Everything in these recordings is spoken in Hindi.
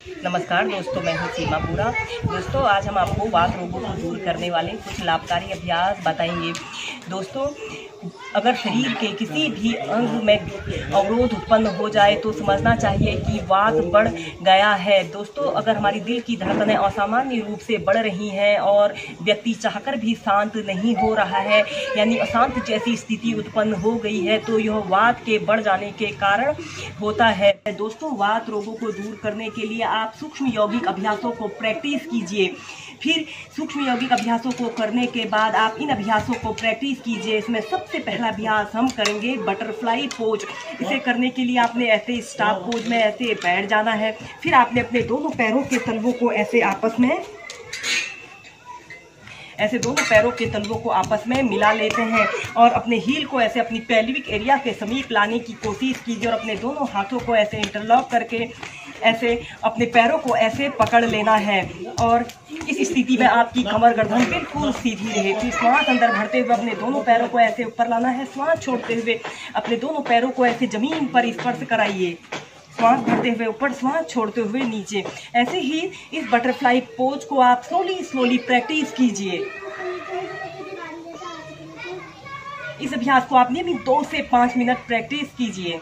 नमस्कार दोस्तों, मैं हूं सीमा पूरा। दोस्तों, आज हम आपको वात रोगों को दूर करने वाले कुछ लाभकारी अभ्यास बताएंगे। दोस्तों, अगर शरीर के किसी भी अंग में अवरोध उत्पन्न हो जाए तो समझना चाहिए कि वात बढ़ गया है। दोस्तों, अगर हमारी दिल की धड़कनें असामान्य रूप से बढ़ रही हैं और व्यक्ति चाहकर भी शांत नहीं हो रहा है, यानी अशांत जैसी स्थिति उत्पन्न हो गई है, तो यह वात के बढ़ जाने के कारण होता है। दोस्तों, वात रोगों को दूर करने के लिए आप सूक्ष्म यौगिक अभ्यासों को प्रैक्टिस कीजिए। फिर सूक्ष्म यौगिक अभ्यासों को करने के बाद आप इन अभ्यासों को प्रैक्टिस कीजिए। इसमें सबसे पहला अभ्यास हम करेंगे बटरफ्लाई पोज। इसे करने के लिए आपने ऐसे स्टाफ पोज में ऐसे बैठ जाना है। फिर आपने अपने दोनों पैरों के तलवों को ऐसे आपस में दोनों पैरों के तलवों को आपस में मिला लेते हैं और अपने हील को ऐसे अपनी पेल्विक एरिया के समीप लाने की कोशिश कीजिए और अपने दोनों हाथों को ऐसे इंटरलॉक करके ऐसे अपने पैरों को ऐसे पकड़ लेना है और इस स्थिति में आपकी कमर गर्दन बिल्कुल सीधी रहे। फिर श्वास अंदर भरते हुए अपने दोनों पैरों को ऐसे ऊपर लाना है। श्वास छोड़ते हुए अपने दोनों पैरों को ऐसे जमीन पर स्पर्श कराइए। श्वास भरते हुए ऊपर, श्वास छोड़ते हुए नीचे। ऐसे ही इस बटरफ्लाई पोज को आप स्लोली प्रैक्टिस कीजिए। इस अभ्यास को आप नियमित 2 से 5 मिनट प्रैक्टिस कीजिए।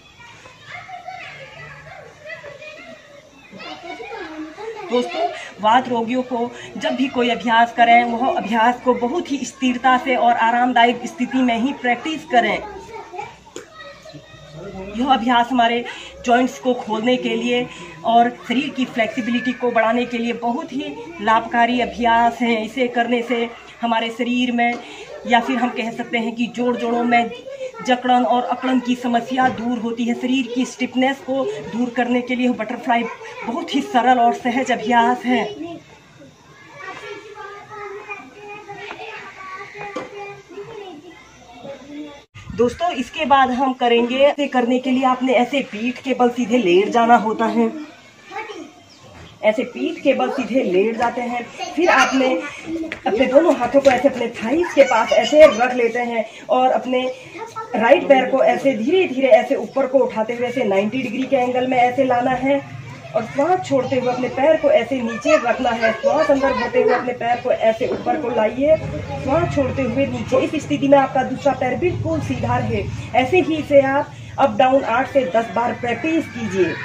दोस्तों, वात रोगियों को जब भी कोई अभ्यास करें, वह अभ्यास को बहुत ही स्थिरता से और आरामदायक स्थिति में ही प्रैक्टिस करें। यह अभ्यास हमारे जॉइंट्स को खोलने के लिए और शरीर की फ्लेक्सिबिलिटी को बढ़ाने के लिए बहुत ही लाभकारी अभ्यास है। इसे करने से हमारे शरीर में, या फिर हम कह सकते हैं कि जोड़ों में जकड़न और अकड़न की समस्या दूर होती है। शरीर की स्टिफनेस को दूर करने के लिए बटरफ्लाई बहुत ही सरल और सहज अभ्यास है। दोस्तों, इसके बाद हम करेंगे, ऐसे करने के लिए आपने ऐसे पीठ के बल सीधे लेट जाना होता है। ऐसे पीठ के बल सीधे लेट जाते हैं। फिर आपने अपने दोनों हाथों को ऐसे अपने थाइस के पास ऐसे रख लेते हैं और अपने राइट पैर को ऐसे धीरे धीरे ऐसे ऊपर को उठाते हुए ऐसे 90 डिग्री के एंगल में ऐसे लाना है और श्वास छोड़ते हुए अपने पैर को ऐसे नीचे रखना है। श्वास अंदर भरते हुए अपने पैर को ऐसे ऊपर को लाइए। श्वास छोड़ते हुए नीचे। इस स्थिति में आपका दूसरा पैर बिल्कुल सीधा रहे। ऐसे ही इसे आप अप डाउन 8 से 10 बार प्रैक्टिस कीजिए।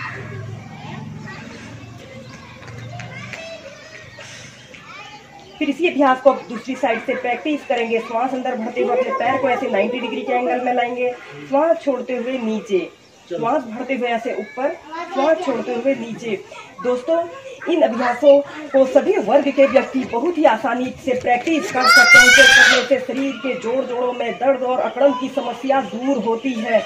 फिर इसी अभ्यास को दूसरी साइड से प्रैक्टिस करेंगे। श्वास अंदर भरते हुए अपने पैर को ऐसे 90 डिग्री के एंगल में लाएंगे। श्वास छोड़ते हुए नीचे। श्वास भरते हुए ऐसे ऊपर, श्वास छोड़ते हुए नीचे। दोस्तों, इन अभ्यासों को सभी वर्ग के व्यक्ति बहुत ही आसानी से प्रैक्टिस कर सकते हैं। इसे करने से शरीर के जोड़ों में दर्द और अकड़न की समस्या दूर होती है।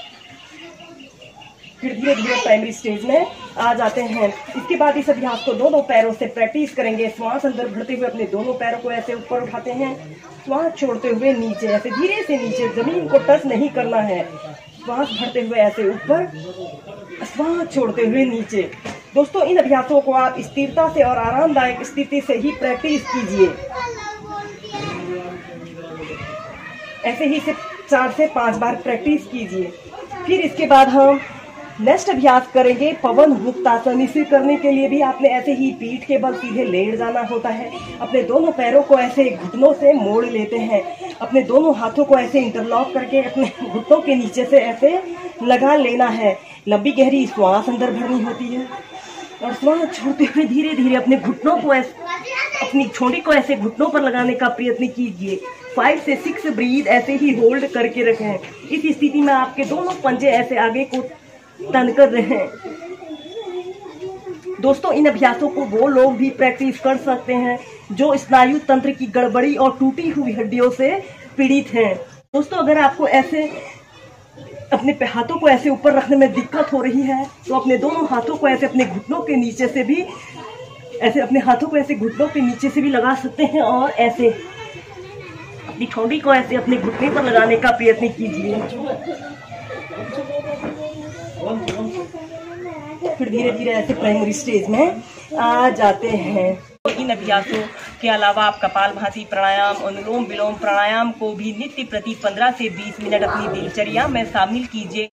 फिर धीरे धीरे प्राइमरी स्टेज में आ जाते हैं। इसके बाद इस अभ्यास को दोनों पैरों से प्रैक्टिस करेंगे। श्वास अंदर भरते हुए अपने दोनों पैरों को ऐसे ऊपर उठाते हैं। श्वास छोड़ते हुए नीचे, ऐसे धीरे से नीचे, जमीन को टच नहीं करना है। श्वास भरते हुए ऐसे ऊपर, श्वास छोड़ते हुए नीचे। दोस्तों, इन अभ्यासों को आप स्थिरता से और आरामदायक स्थिति से ही प्रैक्टिस कीजिए। ऐसे ही इसे 4 से 5 बार प्रैक्टिस कीजिए। फिर इसके बाद हम नेक्स्ट अभ्यास करेंगे पवन मुक्तासन। इसे करने के लिए भी आपने ऐसे ही पीठ के बल सीधे लेट जाना होता है। अपने दोनों पैरों को ऐसे घुटनों से मोड़ लेते हैं। अपने दोनों हाथों को ऐसे इंटरलॉक करके अपने घुटनों के नीचे से ऐसे लगा लेना है। लंबी गहरी श्वास अंदर भरनी होती है और श्वास छोड़ते हुए धीरे धीरे अपने घुटनों को अपनी छोड़ी को ऐसे घुटनों पर लगाने का प्रयत्न कीजिए। 5 से 6 ब्रीथ ऐसे ही होल्ड करके रखें। इस स्थिति में आपके दोनों पंजे ऐसे आगे को टर्न कर रहे हैं। दोस्तों, इन अभ्यासों को वो लोग भी प्रैक्टिस कर सकते हैं जो स्नायु तंत्र की गड़बड़ी और टूटी हुई हड्डियों से पीड़ित हैं। दोस्तों, अगर आपको ऐसे अपने हाथों को ऐसे ऊपर रखने में दिक्कत हो रही है तो अपने दोनों हाथों को ऐसे अपने घुटनों के नीचे से भी लगा सकते हैं और ऐसे अपनी ठोड़ी को ऐसे अपने घुटने पर लगाने का प्रयत्न कीजिए। फिर धीरे धीरे ऐसे प्राइमरी स्टेज में आ जाते हैं। इन अभ्यासों के अलावा आप कपालभाति प्राणायाम, अनुलोम विलोम प्राणायाम को भी नित्य प्रति 15 से 20 मिनट अपनी दिनचर्या में शामिल कीजिए।